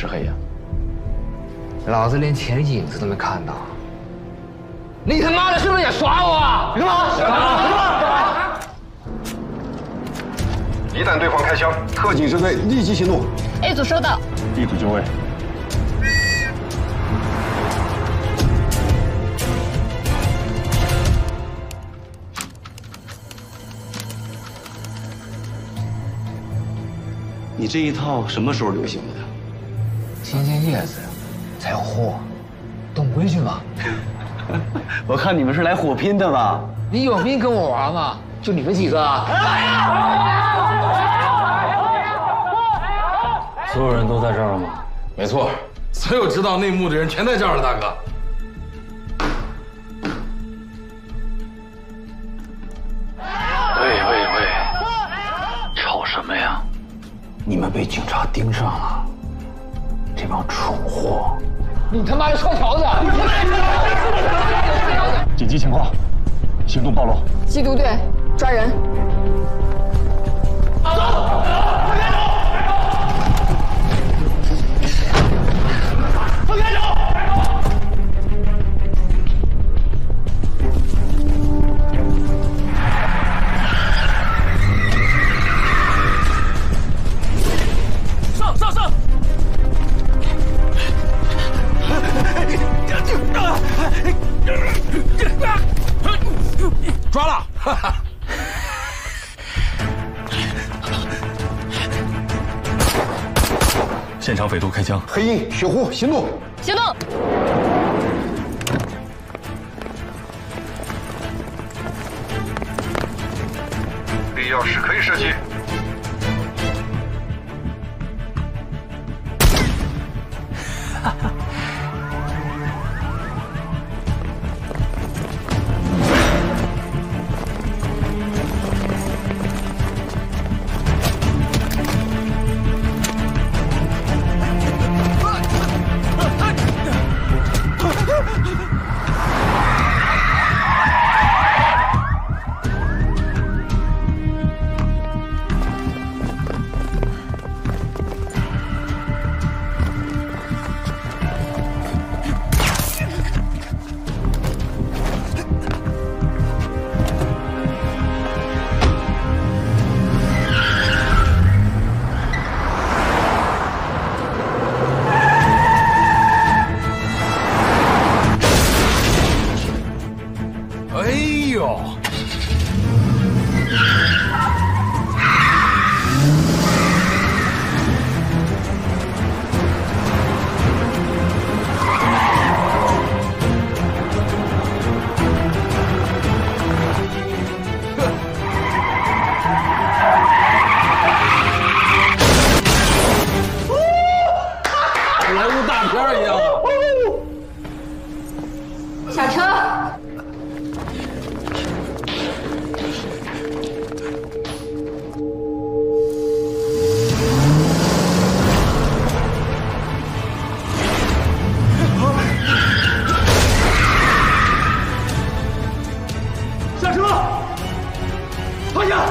石黑呀， 老子连钱的影子都没看到，你他妈的是不是也耍我啊？干嘛？干嘛？ 一旦对方开枪，特警支队立即行动。 A 组收到。 B 组就位。 你这一套什么时候流行的？ 新鲜叶子才有货，懂规矩吗？ 我看你们是来火拼的吧？ 你有命跟我玩吗？就你们几个啊？ 所有人都在这儿了吗？ 没错，所有知道内幕的人全在这儿了，大哥。 喂，吵什么呀？你们被警察盯上了，这帮蠢货！ 你他妈的臭条子！ 紧急情况，行动暴露。 缉毒队抓人。 抓了！哈哈。 现场匪徒开枪，黑鹰、血狐行动！ 行动！ 必要时可以射击。 下车！ 下车！放下！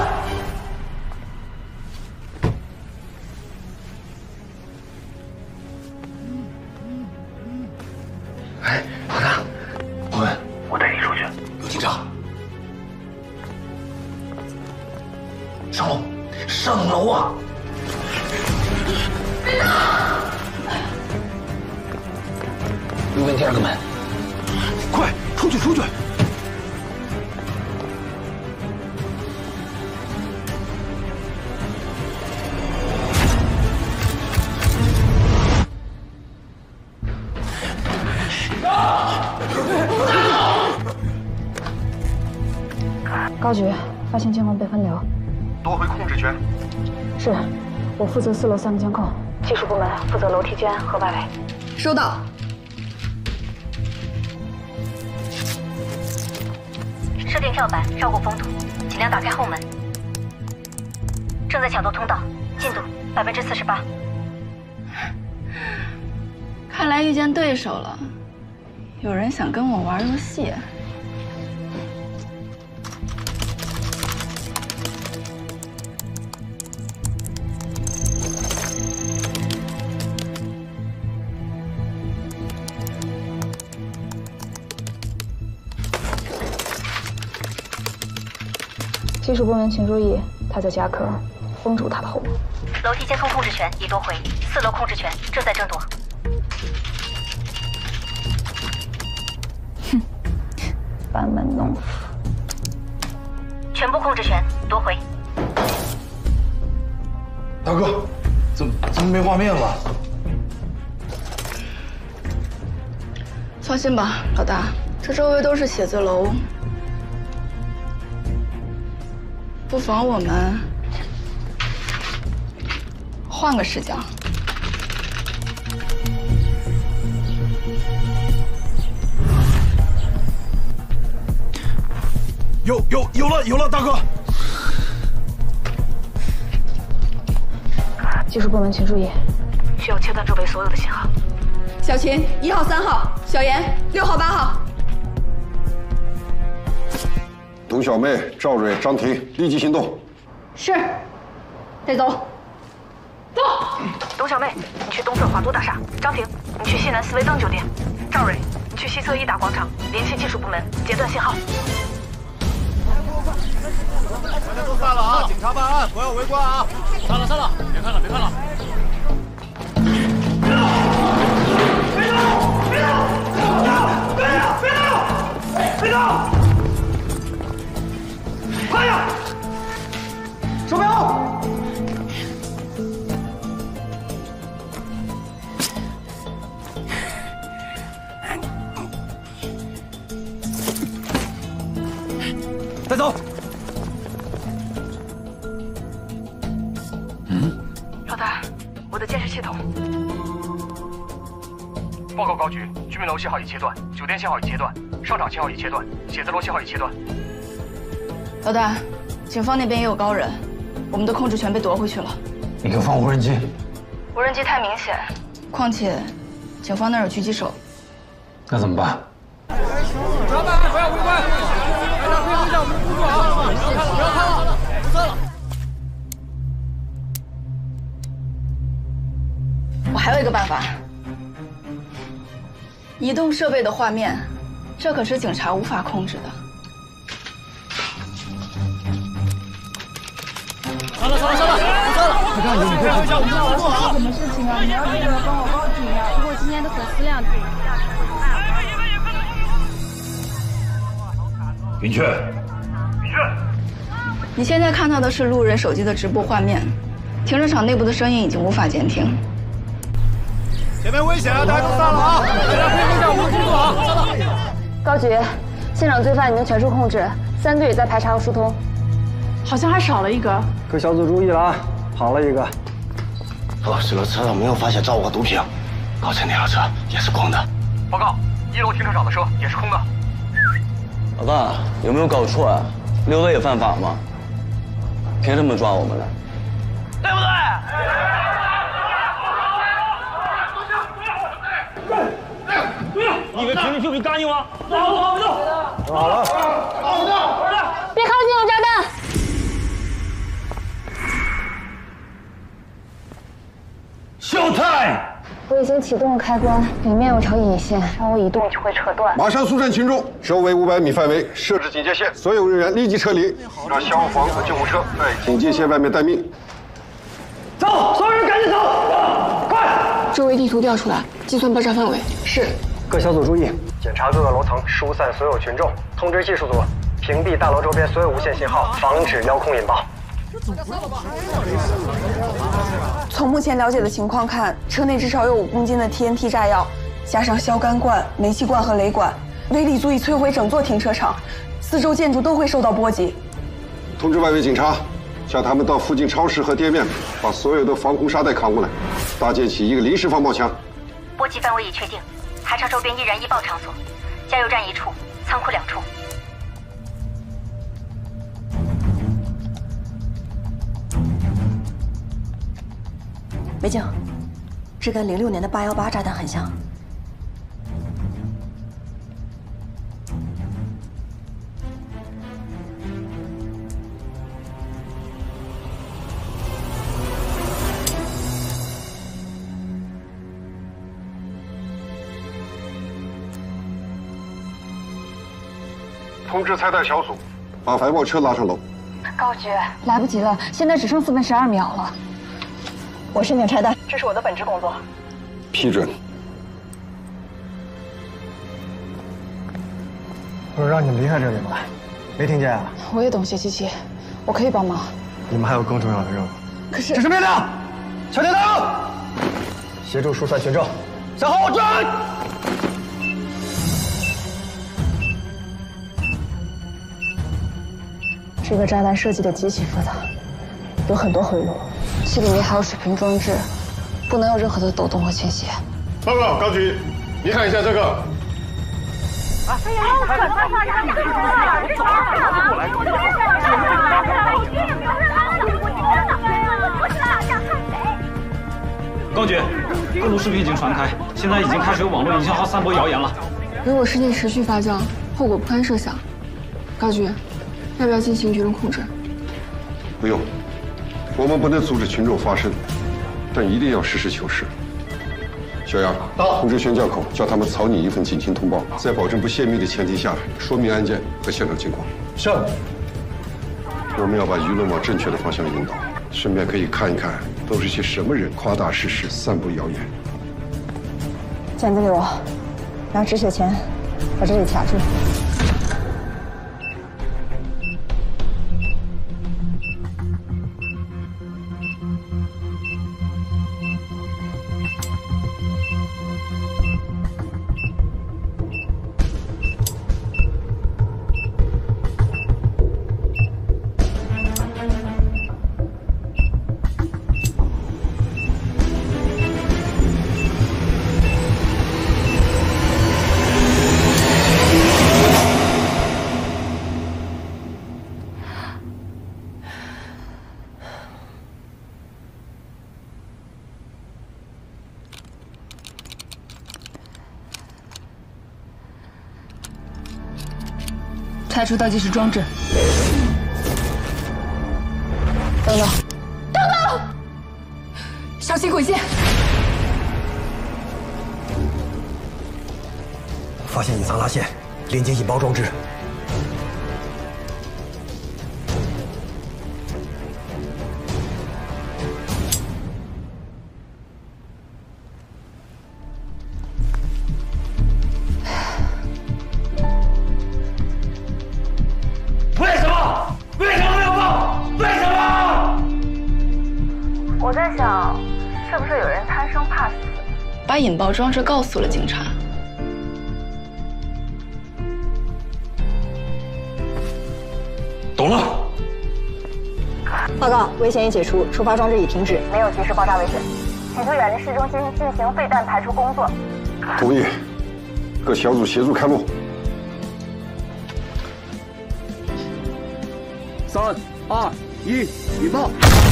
哎，老大，滚！ 我带你出去。 有警察！上楼！上楼啊！右边第二个门，快出去！出去！ 高局，发现监控被分流， 夺回控制权。 是，我负责4楼3个监控，技术部门负责楼梯间和外围。收到。 设定跳板，绕过风堵，尽量打开后门。正在抢夺通道，进度48%。 看来遇见对手了，有人想跟我玩游戏。 技术部门请注意，他在夹壳，封住他的后门。 楼梯接通控制权已夺回，4楼控制权正在争夺。 哼，班门弄斧。 全部控制权夺回。 大哥，怎么没画面了？ 放心吧，老大，这周围都是写字楼，不妨我们换个视角。 有了，大哥！ 技术部门请注意，需要切断周围所有的信号。 小秦1号、3号，小严6号、8号。 董小妹、赵蕊、张婷立即行动。 是，得走。走。 董小妹，你去东侧华都大厦；张婷，你去西南斯维登酒店；赵蕊，你去西侧一大广场联系技术部门，截断信号。 大家都散了啊！警察办案，不要围观啊！散了，别看了。别动！快点！手标！带走！ 老大，我的监视系统。 报告高局，居民楼信号已切断，酒店信号已切断，商场信号已切断，写字楼信号已切断。 老大，警方那边也有高人，我们的控制权被夺回去了。 你给我放无人机。 无人机太明显，况且警方那儿有狙击手。 那怎么办？ 警察办案，不要围观！大家配合一下我们的工作啊！不要看了，散了。 我还有一个办法，移动设备的画面，这可是警察无法控制的。 散了！ 快看，你配合一下我们的工作啊！ 什么事情啊？你要记得帮我报警呀！如果今天的粉丝量…… 云雀， 你现在看到的是路人手机的直播画面，停车场内部的声音已经无法监听。 前面危险啊！大家都散了啊！大家配合一下我们的工作啊！散了。 高局，现场罪犯已经全数控制，3队也在排查和疏通。 好像还少了一个。 各小组注意了啊，跑了一个。 这个车上没有发现造物和毒品，刚才那辆车也是空的。 报告，1楼停车场的车也是空的。 老大，有没有搞错啊？6位也犯法吗？凭什么抓我们呢？ 对不对？ 你以为平时就比干净吗？ 走！ 好了， 别靠近，有炸弹！ 秀才， 我已经启动了开关，里面有条引线，稍微移动就会扯断。 马上疏散群众，周围500米范围设置警戒线，所有人员立即撤离，让消防和救护车在警戒线外面待命。 走，所有人赶紧走，快！ 周围地图调出来，计算爆炸范围。 是。各小组注意，检查各个楼层，疏散所有群众，通知技术组屏蔽大楼周边所有无线信号，防止遥控引爆。 从目前了解的情况看，车内至少有5公斤的 TNT 炸药，加上硝苷罐、煤气罐和雷管，威力足以摧毁整座停车场，四周建筑都会受到波及。 通知外围警察，叫他们到附近超市和店面，把所有的防空沙袋扛过来，搭建起一个临时防爆墙。 波及范围已确定，排查周边易燃易爆场所，加油站1处，仓库2处。 梅静，这跟06年的818炸弹很像。 通知拆弹小组，把白豹车拉上楼。 高局， 来不及了，现在只剩4分12秒了。 我申请拆弹， 这是我的本职工作。 批准。 不是让你们离开这里吗？没听见啊？ 我也懂谢七七，我可以帮忙。 你们还有更重要的任务。 可是， 指示命令，敲铁档，协助疏散群众，向后转。 这个炸弹设计的极其复杂，有很多回路，其里面还有水平装置，不能有任何的抖动和倾斜。 报告高局，你看一下这个。 高局，各路视频已经传开，现在已经开始有网络营销号散播谣言了。 如果事件持续发酵，后果不堪设想。高局，要不要进行舆论控制？ 不用，我们不能阻止群众发声，但一定要实事求是。小杨，通知宣教口，叫他们草拟一份警情通报，在保证不泄密的前提下，说明案件和现场情况。 是。 我们要把舆论往正确的方向引导，顺便可以看一看都是些什么人夸大事实、散布谣言。 剪子给我，拿止血钳把这里卡住。 拆除倒计时装置。 等等，小心轨线！ 发现隐藏拉线，连接引爆装置。 我在想，是不是有人贪生怕死，把引爆装置告诉了警察？ 懂了。 报告，危险已解除，触发装置已停止， 没有即时爆炸危险，请对远离市中心进行废弹排除工作。 同意，各小组协助开路。 3、2、1，引爆！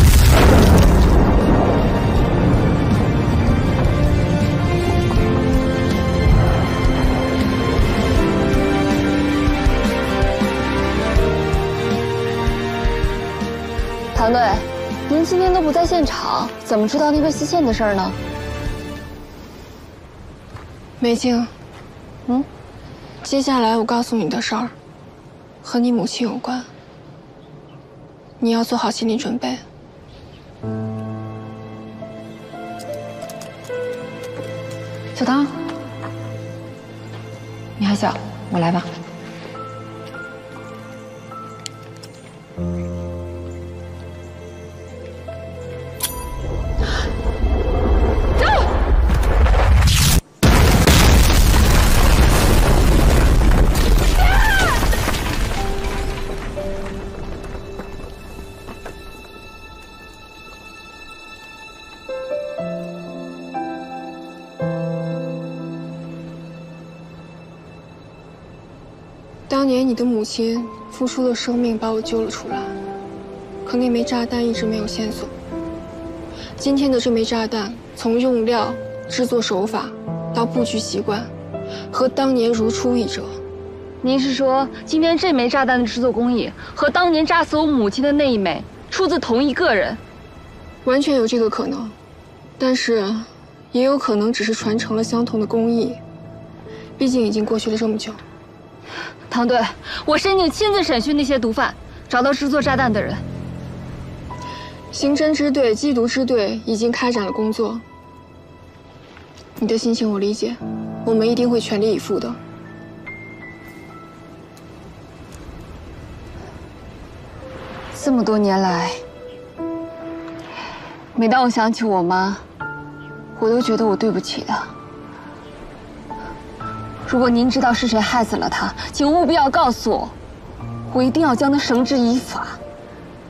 团队，您今天都不在现场，怎么知道那个西线的事儿呢？ 梅静，接下来我告诉你的事儿，和你母亲有关，你要做好心理准备。 小唐，你还小，我来吧。 当年你的母亲付出了生命把我救了出来，可那枚炸弹一直没有线索。今天的这枚炸弹，从用料、制作手法到布局习惯，和当年如出一辙。 您是说，今天这枚炸弹的制作工艺和当年炸死我母亲的那一枚出自同一个人？ 完全有这个可能，但是也有可能只是传承了相同的工艺。毕竟已经过去了这么久。 唐队，我申请亲自审讯那些毒贩， 找到制作炸弹的人。 刑侦支队、缉毒支队已经开展了工作。你的心情我理解，我们一定会全力以赴的。 这么多年来，每当我想起我妈，我都觉得我对不起她。如果您知道是谁害死了她，请务必要告诉我，我一定要将她绳之以法。